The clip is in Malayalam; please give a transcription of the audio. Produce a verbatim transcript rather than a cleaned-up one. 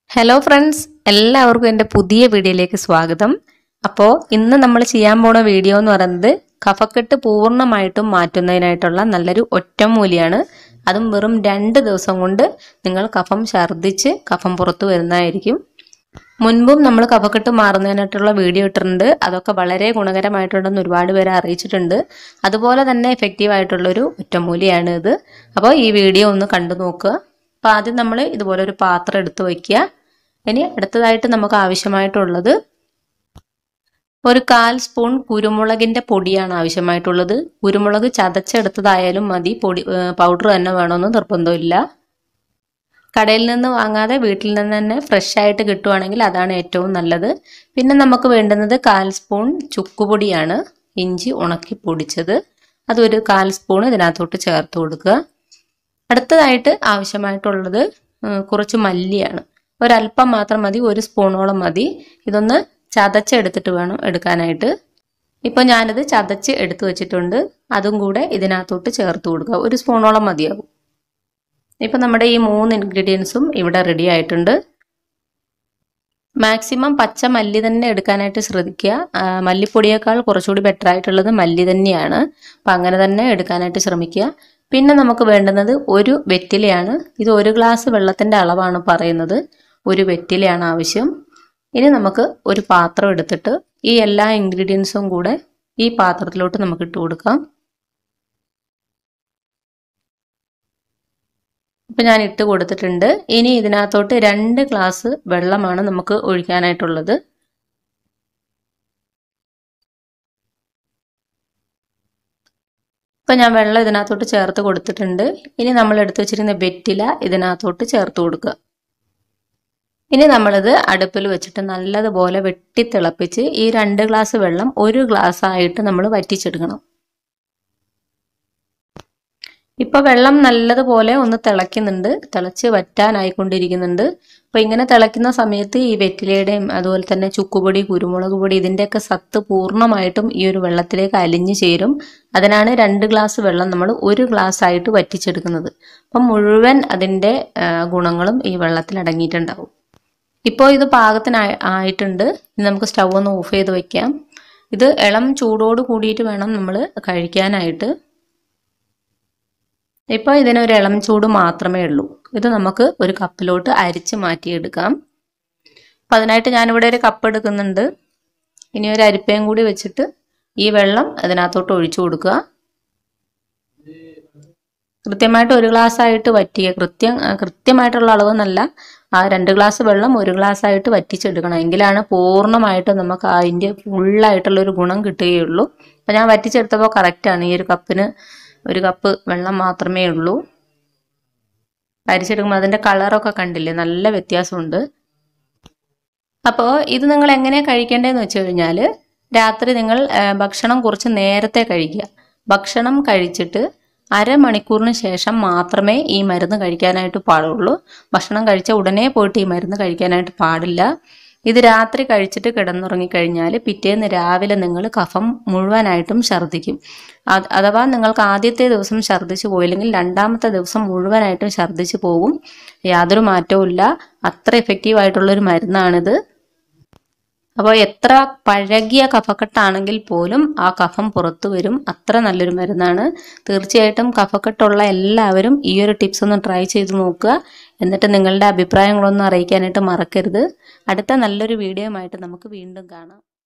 ഹലോ ഫ്രണ്ട്സ്, എല്ലാവർക്കും എൻ്റെ പുതിയ വീഡിയോയിലേക്ക് സ്വാഗതം. അപ്പോൾ ഇന്ന് നമ്മൾ ചെയ്യാൻ പോണ വീഡിയോ എന്ന് പറയുന്നത് കഫക്കെട്ട് പൂർണ്ണമായിട്ടും മാറ്റുന്നതിനായിട്ടുള്ള നല്ലൊരു ഒറ്റമൂലിയാണ്. അതും വെറും രണ്ട് ദിവസം കൊണ്ട് നിങ്ങൾ കഫം ഛർദ്ദിച്ച് കഫം പുറത്തു വരുന്നതായിരിക്കും. മുൻപും നമ്മൾ കഫക്കെട്ട് മാറുന്നതിനായിട്ടുള്ള വീഡിയോ ഇട്ടിട്ടുണ്ട്. അതൊക്കെ വളരെ ഗുണകരമായിട്ടുണ്ടെന്ന് ഒരുപാട് പേരെ അറിയിച്ചിട്ടുണ്ട്. അതുപോലെ തന്നെ എഫക്റ്റീവ് ആയിട്ടുള്ളൊരു ഒറ്റമൂലിയാണ് ഇത്. അപ്പോൾ ഈ വീഡിയോ ഒന്ന് കണ്ടു നോക്കുക. അപ്പോൾ ആദ്യം നമ്മൾ ഇതുപോലെ ഒരു പാത്രം എടുത്ത് വയ്ക്കുക. ഇനി അടുത്തതായിട്ട് നമുക്ക് ആവശ്യമായിട്ടുള്ളത് ഒരു കാൽ സ്പൂൺ കുരുമുളകിൻ്റെ പൊടിയാണ് ആവശ്യമായിട്ടുള്ളത്. കുരുമുളക് ചതച്ചെടുത്തതായാലും മതി, പൊടി പൗഡർ തന്നെ വേണമെന്ന് നിർബന്ധമില്ല. കടയിൽ നിന്ന് വാങ്ങാതെ വീട്ടിൽ നിന്ന് തന്നെ ഫ്രഷ് ആയിട്ട് കിട്ടുവാണെങ്കിൽ അതാണ് ഏറ്റവും നല്ലത്. പിന്നെ നമുക്ക് വേണ്ടുന്നത് കാൽ സ്പൂൺ ചുക്കുപൊടിയാണ്, ഇഞ്ചി ഉണക്കി പൊടിച്ചത്. അതൊരു കാൽ സ്പൂൺ ഇതിനകത്തോട്ട് ചേർത്ത് കൊടുക്കുക. അടുത്തതായിട്ട് ആവശ്യമായിട്ടുള്ളത് കുറച്ച് മല്ലിയാണ്. ഒരല്പം മാത്രം മതി, ഒരു സ്പൂണോളം മതി. ഇതൊന്ന് ചതച്ചെടുത്തിട്ട് വേണം എടുക്കാനായിട്ട്. ഇപ്പോൾ ഞാനിത് ചതച്ച് എടുത്തു വെച്ചിട്ടുണ്ട്. അതും കൂടെ ഇതിനകത്തോട്ട് ചേർത്ത് കൊടുക്കുക. ഒരു സ്പൂണോളം മതിയാകും. ഇപ്പം നമ്മുടെ ഈ മൂന്ന് ഇൻഗ്രീഡിയൻസും ഇവിടെ റെഡി ആയിട്ടുണ്ട്. മാക്സിമം പച്ച മല്ലി തന്നെ എടുക്കാനായിട്ട് ശ്രദ്ധിക്കുക. മല്ലിപ്പൊടിയേക്കാൾ കുറച്ചുകൂടി ബെറ്റർ ആയിട്ടുള്ളത് മല്ലി തന്നെയാണ്. അപ്പം അങ്ങനെ തന്നെ എടുക്കാനായിട്ട് ശ്രമിക്കുക. പിന്നെ നമുക്ക് വേണ്ടുന്നത് ഒരു വെറ്റിലയാണ്. ഇത് ഒരു ഗ്ലാസ് വെള്ളത്തിൻ്റെ അളവാണ് പറയുന്നത്. ഒരു വെറ്റിലയാണ് ആവശ്യം. ഇനി നമുക്ക് ഒരു പാത്രം എടുത്തിട്ട് ഈ എല്ലാ ഇൻഗ്രീഡിയൻസും കൂടെ ഈ പാത്രത്തിലോട്ട് നമുക്ക് ഇട്ട് കൊടുക്കാം. ഇപ്പം ഞാൻ ഇട്ട് കൊടുത്തിട്ടുണ്ട്. ഇനി ഇതിനകത്തോട്ട് രണ്ട് ഗ്ലാസ് വെള്ളമാണ് നമുക്ക് ഒഴിക്കാനായിട്ടുള്ളത്. ഇപ്പം ഞാൻ വെള്ളം ഇതിനകത്തോട്ട് ചേർത്ത് കൊടുത്തിട്ടുണ്ട്. ഇനി നമ്മൾ എടുത്തു വെച്ചിരുന്ന വെറ്റില ഇതിനകത്തോട്ട് ചേർത്ത് കൊടുക്കുക. ഇനി നമ്മളിത് അടുപ്പിൽ വെച്ചിട്ട് നല്ലതുപോലെ വെട്ടി തിളപ്പിച്ച് ഈ രണ്ട് ഗ്ലാസ് വെള്ളം ഒരു ഗ്ലാസ് ആയിട്ട് നമ്മൾ വറ്റിച്ചെടുക്കണം. ഇപ്പോൾ വെള്ളം നല്ലതുപോലെ ഒന്ന് തിളയ്ക്കുന്നുണ്ട്, തിളച്ച് വറ്റാനായിക്കൊണ്ടിരിക്കുന്നുണ്ട്. അപ്പോൾ ഇങ്ങനെ തിളയ്ക്കുന്ന സമയത്ത് ഈ വെറ്റിലയുടെയും അതുപോലെ തന്നെ ചുക്കുപൊടി, കുരുമുളക് പൊടി, ഇതിൻ്റെയൊക്കെ സത്ത് പൂർണ്ണമായിട്ടും ഈ ഒരു വെള്ളത്തിലേക്ക് അലിഞ്ഞു ചേരും. അതിനാണ് രണ്ട് ഗ്ലാസ് വെള്ളം നമ്മൾ ഒരു ഗ്ലാസ് ആയിട്ട് വറ്റിച്ചെടുക്കുന്നത്. അപ്പം മുഴുവൻ അതിൻ്റെ ഗുണങ്ങളും ഈ വെള്ളത്തിൽ അടങ്ങിയിട്ടുണ്ടാവും. ഇപ്പോൾ ഇത് പാകത്തിനായി ആയിട്ടുണ്ട്. ഇനി നമുക്ക് സ്റ്റൗ ഒന്ന് ഓഫ് ചെയ്ത് വയ്ക്കാം. ഇത് ഇളം ചൂടോട് കൂടിയിട്ട് വേണം നമ്മൾ കഴിക്കാനായിട്ട്. ഇപ്പോൾ ഇതിനൊരു ഇളം ചൂട് മാത്രമേ ഉള്ളൂ. ഇത് നമുക്ക് ഒരു കപ്പിലോട്ട് അരിച്ച് മാറ്റിയെടുക്കാം. അപ്പം അതിനായിട്ട് ഞാനിവിടെ ഒരു കപ്പ് എടുക്കുന്നുണ്ട്. ഇനി ഒരു അരിപ്പയും കൂടി വെച്ചിട്ട് ഈ വെള്ളം അതിനകത്തോട്ട് ഒഴിച്ചു കൊടുക്കുക. കൃത്യമായിട്ട് ഒരു ഗ്ലാസ് ആയിട്ട് വറ്റിക്കുക. കൃത്യം കൃത്യമായിട്ടുള്ള അളവെന്നല്ല, ആ രണ്ട് ഗ്ലാസ് വെള്ളം ഒരു ഗ്ലാസ് ആയിട്ട് വറ്റിച്ചെടുക്കണം. എങ്കിലാണ് പൂർണ്ണമായിട്ട് നമുക്ക് അതിൻ്റെ ഫുള്ളായിട്ടുള്ളൊരു ഗുണം കിട്ടുകയുള്ളൂ. അപ്പം ഞാൻ വറ്റിച്ചെടുത്തപ്പോൾ കറക്റ്റാണ്. ഈ ഒരു കപ്പിന് ഒരു കപ്പ് വെള്ളം മാത്രമേ ഉള്ളൂ. അരിച്ചെടുക്കുമ്പോൾ അതിൻ്റെ കളറൊക്കെ കണ്ടില്ലേ, നല്ല വ്യത്യാസമുണ്ട്. അപ്പോൾ ഇത് നിങ്ങൾ എങ്ങനെയാണ് കഴിക്കേണ്ടതെന്ന് വെച്ച് കഴിഞ്ഞാൽ, രാത്രി നിങ്ങൾ ഭക്ഷണം കുറച്ച് നേരത്തെ കഴിക്കുക. ഭക്ഷണം കഴിച്ചിട്ട് അരമണിക്കൂറിന് ശേഷം മാത്രമേ ഈ മരുന്ന് കഴിക്കാനായിട്ട് പാടുള്ളൂ. ഭക്ഷണം കഴിച്ച ഉടനെ പോയിട്ട് ഈ മരുന്ന് കഴിക്കാനായിട്ട് പാടില്ല. ഇത് രാത്രി കഴിച്ചിട്ട് കിടന്നുറങ്ങിക്കഴിഞ്ഞാൽ പിറ്റേന്ന് രാവിലെ നിങ്ങൾ കഫം മുഴുവനായിട്ടും ഛർദ്ദിക്കും. അഥവാ നിങ്ങൾക്ക് ആദ്യത്തെ ദിവസം ഛർദ്ദിച്ച് പോയില്ലെങ്കിൽ രണ്ടാമത്തെ ദിവസം മുഴുവനായിട്ടും ഛർദ്ദിച്ച് പോകും. യാതൊരു മാറ്റവും ഇല്ല. അത്ര എഫക്റ്റീവ് ആയിട്ടുള്ളൊരു മരുന്നാണിത്. അപ്പോൾ എത്ര പഴകിയ കഫക്കെട്ടാണെങ്കിൽ പോലും ആ കഫം പുറത്തു വരും. അത്ര നല്ലൊരു മരുന്നാണ്. തീർച്ചയായിട്ടും കഫക്കെട്ടുള്ള എല്ലാവരും ഈ ഒരു ടിപ്സ് ഒന്ന് ട്രൈ ചെയ്ത് നോക്കുക. എന്നിട്ട് നിങ്ങളുടെ അഭിപ്രായങ്ങളൊന്നും അറിയിക്കാനായിട്ട് മറക്കരുത്. അടുത്ത നല്ലൊരു വീഡിയോയുമായിട്ട് നമുക്ക് വീണ്ടും കാണാം.